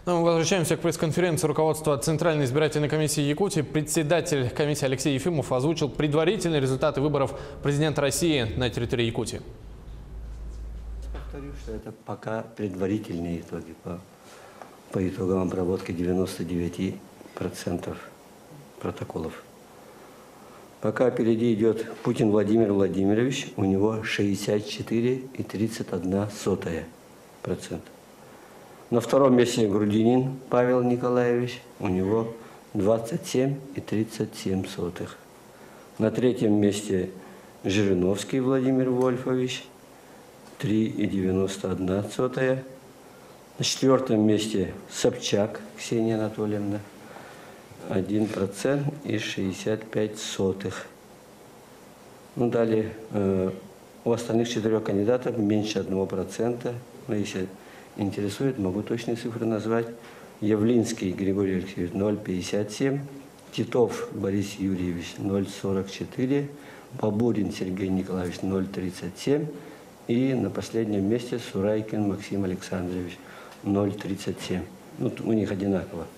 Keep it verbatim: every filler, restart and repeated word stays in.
Ну, мы возвращаемся к пресс-конференции руководства Центральной избирательной комиссии Якутии. Председатель комиссии Алексей Ефимов озвучил предварительные результаты выборов президента России на территории Якутии. Повторю, что это пока предварительные итоги по, по итогам обработки девяноста девяти процентов протоколов. Пока впереди идет Путин Владимир Владимирович, у него шестьдесят четыре и тридцать одна сотая процента. На втором месте Грудинин Павел Николаевич, у него двадцать семь и тридцать семь сотых. На третьем месте Жириновский Владимир Вольфович, три и девяносто одна сотая. На четвертом месте Собчак Ксения Анатольевна, один процент и шестьдесят пять сотых. Ну, далее, э, у остальных четырех кандидатов меньше одного процента. Но если интересует, могу точные цифры назвать. Явлинский Григорий Алексеевич ноль целых пятьдесят семь, Титов Борис Юрьевич ноль целых сорок четыре, Бабурин Сергей Николаевич ноль целых тридцать семь и на последнем месте Сурайкин Максим Александрович ноль целых тридцать семь. Ну, у них одинаково.